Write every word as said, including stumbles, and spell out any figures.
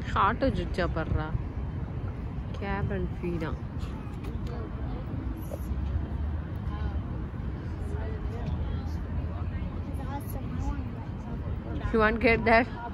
Auto చూచా పర్రా cab and ఫీనా You want to get that?